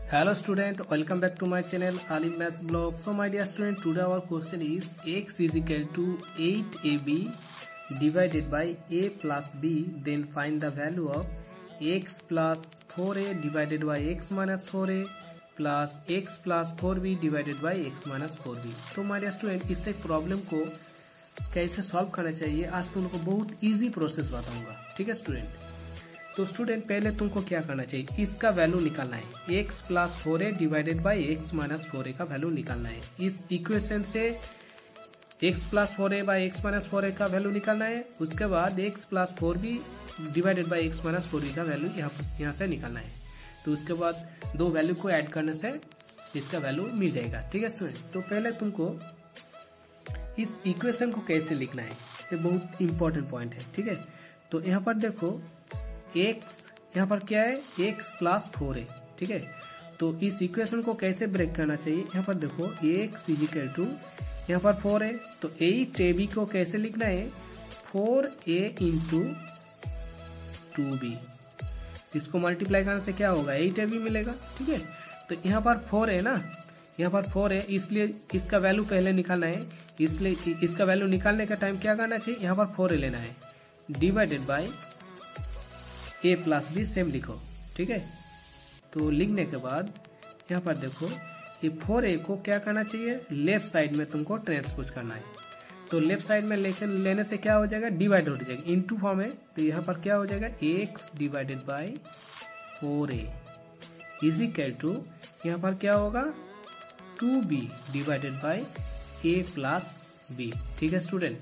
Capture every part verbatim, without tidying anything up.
Hello student, welcome back to my channel Alim Maths Blog. So my dear student, today our question is x is equal to eight a b divided by a plus b. Then find the value of x plus four a divided by x minus four a plus x plus four b divided by x minus four b. तो my dear student, इस एक problem को कैसे solve करना चाहिए आज तुमको बहुत इजी प्रोसेस बताऊंगा. ठीक है स्टूडेंट. तो स्टूडेंट पहले तुमको क्या करना चाहिए, इसका वैल्यू निकालना है. x plus four A divided by x minus four ए का वैल्यू निकालना है. इस इक्वेशन से x plus four A by x minus four ए का वैल्यू निकालना है. उसके बाद x plus four B divided by x minus four B का वैल्यू यहाँ यहाँ से निकालना है. तो उसके बाद दो वैल्यू को ऐड करने से इसका वैल्यू मिल जाएगा. ठीक है स्टूडेंट. तो पहले तुमको इस इक्वेशन को कैसे लिखना है, ये बहुत इंपॉर्टेंट पॉइंट है. ठीक है. तो यहाँ पर देखो x यहाँ पर क्या है, x प्लस फोर है. ठीक है. तो इस इक्वेशन को कैसे ब्रेक करना चाहिए, यहाँ पर देखो x इज इक्वल टू यहाँ पर फोर है. तो एट ए बी को कैसे लिखना है, four A into two B. इसको मल्टीप्लाई करने से क्या होगा, एट ए बी मिलेगा. ठीक है. तो यहाँ पर फोर है ना, यहाँ पर फोर है, इसलिए इसका वैल्यू पहले निकालना है. इसलिए इसका वैल्यू निकालने का टाइम क्या करना चाहिए, यहाँ पर फोर ए लेना है divided by A plus B. Same लिखो. ठीक है. तो लिखने के बाद यहाँ पर देखो ये फोर ए को क्या करना चाहिए, लेफ्ट साइड में तुमको ट्रांसपोज करना है. तो लेफ्ट साइड में लेकर लेने से क्या हो जाएगा, डिवाइड हो जाएगा. इनटू फॉर्म है तो यहाँ पर क्या हो जाएगा, X divided by four A is equal to यहाँ पर क्या होगा, two B divided by A plus B. ठीक है स्टूडेंट.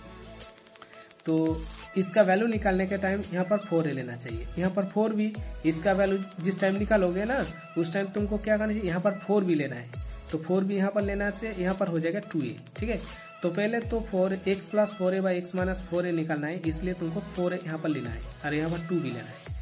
तो इसका वैल्यू निकालने के टाइम यहाँ पर फोर ए लेना चाहिए. यहाँ पर फोर बी, इसका वैल्यू जिस टाइम निकालोगे ना उस टाइम तुमको क्या करना चाहिए, यहाँ पर फोर बी लेना है. तो फोर बी यहाँ पर लेना से यहाँ पर हो जाएगा टू ए. ठीक है. तो पहले तो four X plus four A by x minus four A निकालना है, इसलिए तुमको फोर ए यहाँ पर लेना है और यहाँ पर टू बी लेना है.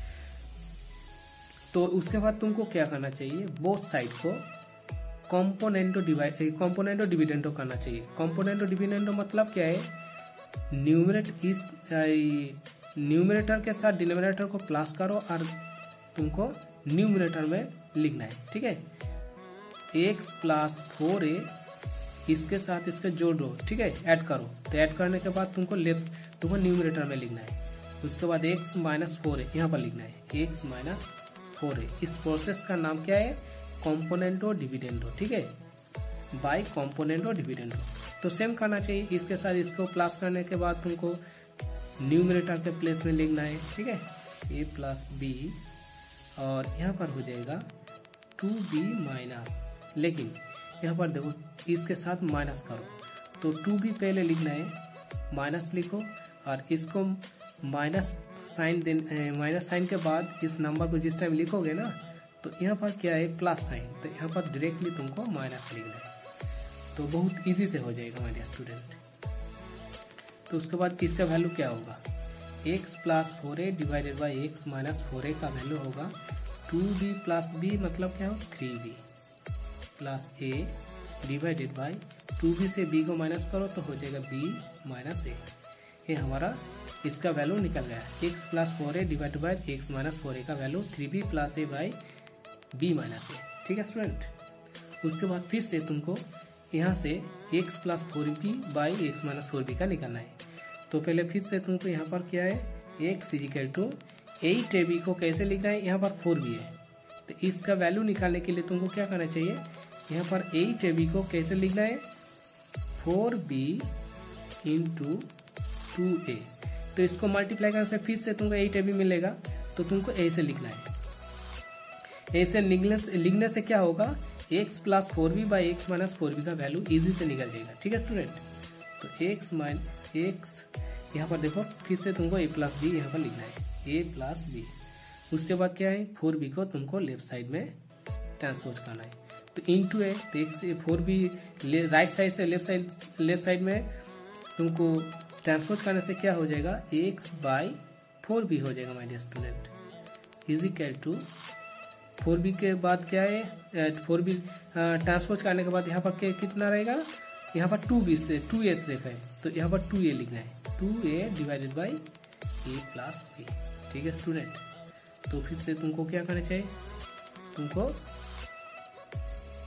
तो उसके बाद तुमको क्या करना चाहिए, बोथ साइड को कॉम्पोनेंटो डिवाइड कॉम्पोनेंटो डिविडेंडो करना चाहिए. कॉम्पोनेंटो डिविडेंडो मतलब क्या है, न्यूमरेटर इस न्यूमरेटर के साथ डिनोमिनेटर को प्लस करो और तुमको न्यूमरेटर में लिखना है. ठीक है. एक्स प्लस फोर ए इसके साथ इसके जोड़ दो. ठीक है. ऐड करो. तो ऐड करने के बाद तुमको लेफ्ट तुमको न्यूमरेटर में लिखना है. उसके बाद एक्स माइनस फोर ए यहाँ पर लिखना है, एक्स माइनस फोर ए. इस प्रोसेस का नाम क्या है, कॉम्पोनेंटो डिविडेंडो. ठीक है. By componendo dividendo. तो सेम करना चाहिए. इसके साथ इसको प्लस करने के बाद तुमको न्यूमरेटर के प्लेस में लिखना है. ठीक है. ए प्लस बी और यहाँ पर हो जाएगा टू बी माइनस, लेकिन यहाँ पर देखो इसके साथ माइनस करो. तो टू बी पहले लिखना है, माइनस लिखो और इसको माइनस साइन देने माइनस साइन के बाद इस नंबर को जिस टाइम लिखोगे ना तो यहाँ पर क्या है, प्लस साइन. तो यहाँ पर डायरेक्टली तुमको माइनस लिखना है. तो बहुत इजी से हो जाएगा मेरे स्टूडेंट. तो उसके बाद इसका वैल्यू क्या होगा, x plus four A divided by x minus four ए का वैल्यू होगा टू बी प्लस बी, मतलब क्या होगा, three B plus A divided by two B से b को माइनस करो तो हो जाएगा b माइनस ए. ये हमारा इसका वैल्यू निकल गया. x plus four A divided by x minus four ए का value three B plus a by b minus a. ठीक है स्टूडेंट. उसके बाद फिर से तुमको यहाँ से x plus four b by x minus four B का निकालना है. तो पहले फिर से तुमको यहाँ पर क्या है, x is equal to eight a b को कैसे लिखना है, यहाँ पर फोर बी है. तो इसका वैल्यू निकालने के लिए तुमको क्या करना चाहिए, यहाँ पर एट ए बी को कैसे लिखना है, four b into two a. तो इसको मल्टीप्लाई करने से फिर से तुमको एट ए बी मिलेगा. तो तुमको ऐसे लिखना है. ऐसे लिखने लिखने से क्या होगा, x plus four b by x minus four B का वैल्यू इजी से निकल जाएगा. ठीक है स्टूडेंट. तो x माइन एक्स यहाँ पर देखो फिर से तुमको a प्लस बी यहाँ पर लिखना है, a प्लस बी. उसके बाद क्या है, फोर बी को तुमको लेफ्ट साइड में ट्रांसपोज करना है. तो इंटू है तो x four b right side से लेफ्ट साइड लेफ्ट साइड में तुमको ट्रांसपोज करने से क्या हो जाएगा, एक्स बाई फोर बी हो जाएगा my dear student. Is equal to four b के बाद क्या है, फोर बी ट्रांसपोज करने के बाद यहाँ पर क्या कितना रहेगा, यहाँ पर टू बी से टू ए से है तो यहाँ पर टू ए लिखना है, two a divided by A plus B. ठीक है स्टूडेंट. तो फिर से तुमको क्या करना चाहिए, तुमको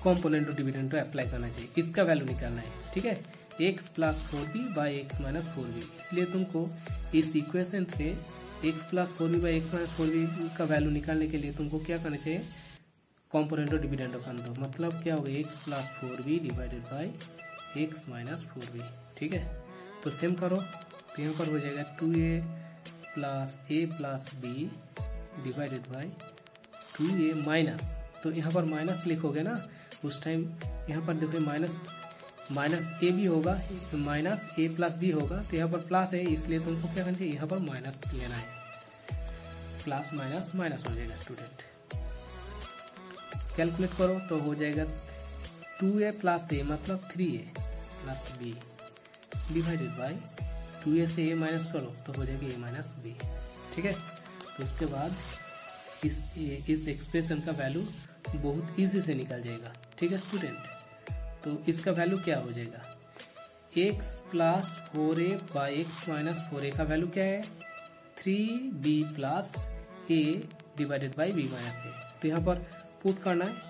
कॉम्पोनेंट और डिविडेंड अप्लाई करना चाहिए, इसका वैल्यू निकालना है, ठीक है। X plus four b by x minus four b, इसलिए तुमको इस इक्वेशन से x plus four b by x minus four B का वैल्यू निकालने के लिए तुमको क्या करना चाहिए, कॉम्पोनेंट और डिविडेंड कर दो। मतलब क्या होगा, x plus four B divided by x minus four b, ठीक है। तो सेम करो, तो यहाँ पर हो जाएगा two a plus a plus b divided by two a minus, तो यहाँ पर माइनस लिखोगे ना उस टाइम, यहाँ पर देखो माइनस माइनस ए भी होगा, माइनस ए प्लस बी होगा, तो यहाँ पर प्लस है, इसलिए तुमको क्या करना चाहिए, यहाँ पर माइनस लेना है। प्लस माइनस माइनस हो जाएगा स्टूडेंट। कैलकुलेट करो तो हो जाएगा टू ए प्लस ए मतलब three a plus b divided by two a से ए माइनस करो तो हो जाएगा ए माइनस बी, ठीक है। तो उसके बाद इस इस एक्सप्रेशन का वैल्यू बहुत इजी से निकल जाएगा, ठीक है स्टूडेंट। तो इसका वैल्यू क्या हो जाएगा, x plus four A by x minus four ए का वैल्यू क्या है, three B plus A divided by b minus a. तो यहाँ पर पुट करना है,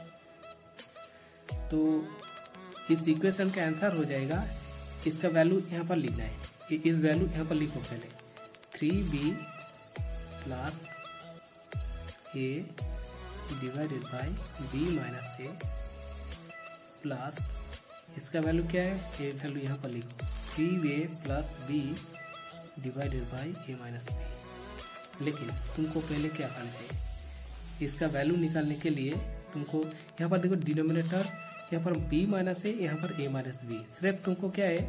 तो इस इक्वेशन का आंसर हो जाएगा, इसका वैल्यू यहाँ पर लिखना है, इस वैल्यू यहाँ पर लिखो पहले, three B plus A divided by b minus a plus इसका वैल्यू क्या है, ए वैल्यू यहाँ पर लिखो, three a plus b divided by a minus b. लेकिन तुमको पहले क्या करना चाहिए, इसका वैल्यू निकालने के लिए तुमको यहाँ पर देखो डिनोमिनेटर यहाँ पर b माइनस है, यहाँ पर a माइनस बी, सिर्फ तुमको क्या है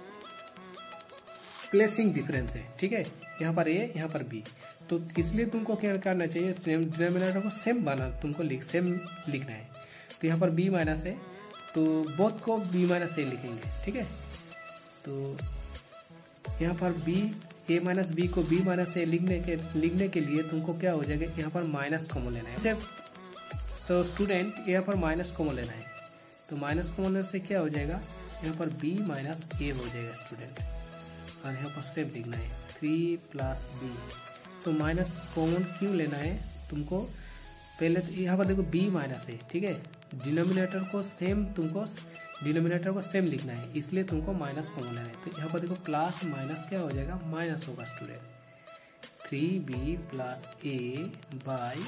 प्लेसिंग डिफरेंस है, ठीक है। यहाँ पर a यहाँ पर b, तो इसलिए तुमको क्या करना चाहिए, सेम डिनोमिनेटर को सेम बना तुमको लिख सेम लिखना है। तो यहाँ पर b माइनस है तो बोथ को b माइनस ए लिखेंगे, ठीक है। तो यहाँ पर b a माइनस बी को b माइनस ए लिखने के लिखने के लिए तुमको क्या हो जाएगा, यहाँ पर माइनस कॉमन लेना है। सो स्टूडेंट यहाँ पर माइनस कॉमन लेना है, तो माइनस कॉमन लेने से क्या हो जाएगा, यहाँ पर b माइनस ए हो जाएगा स्टूडेंट, और यहाँ पर सेम लिखना है थ्री प्लस बी। तो माइनस कॉमन क्यों लेना है तुमको, पहले तो यहाँ पर देखो b माइनस है, ठीक है, डिनोमिनेटर को सेम तुमको डिनोमिनेटर को सेम लिखना है, इसलिए तुमको माइनस कॉमन लेना है। तो यहाँ पर देखो प्लस माइनस क्या हो जाएगा, माइनस होगा student, three B plus a by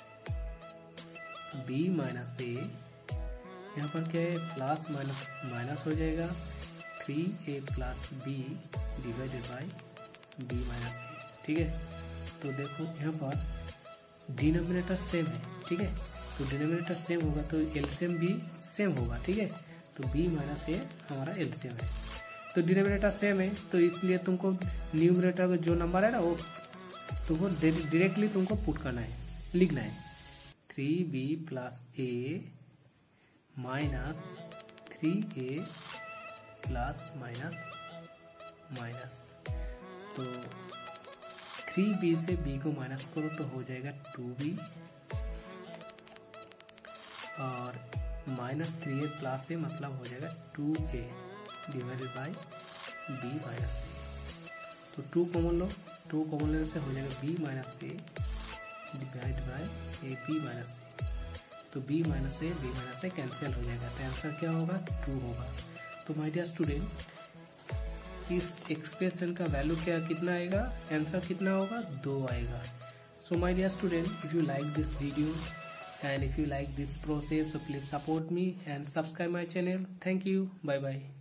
b minus a, यहाँ पर क्या है प्लस माइनस माइनस हो जाएगा, three a plus b divided by b minus a, ठीक है। तो देखो यहाँ पर डिनोमिनेटर सेम है, ठीक है, तो डिनोमिनेटर सेम होगा तो एलसीएम भी सेम होगा, ठीक है। तो b माइनस ए हमारा एलसीएम है, तो डिनोमिनेटर सेम है, तो इसलिए तुमको न्यूमरेटर में जो नंबर है ना वो तुमको डायरेक्टली तुमको पुट करना है, लिखना है three B plus a minus three a plus minus minus. तो थ्री बी से b को माइनस करो तो हो जाएगा टू बी, और minus three a plus a मतलब हो जाएगा two a divided by b minus a. तो टू कॉमन लो, टू कॉमन लेने से हो जाएगा b minus a divide by a b minus a. तो b minus a b minus a cancel हो जाएगा, तो आंसर क्या होगा, टू होगा। तो माय डियर स्टूडेंट, इस एक्सप्रेशन का वैल्यू क्या कितना आएगा, आंसर कितना होगा, दो आएगा। So my dear student, if you like this video and if you like this process, so please support me and subscribe my channel. Thank you. Bye bye.